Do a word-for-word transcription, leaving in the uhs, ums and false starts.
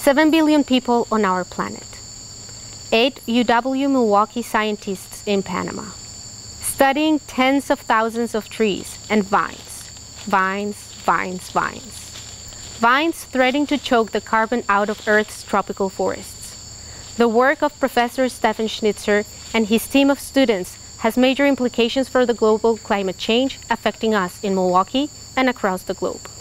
seven billion people on our planet. Eight U W-Milwaukee scientists in Panama, studying tens of thousands of trees and vines. Vines, vines, vines. Vines threatening to choke the carbon out of Earth's tropical forests. The work of Professor Stefan Schnitzer and his team of students has major implications for the global climate change affecting us in Milwaukee and across the globe.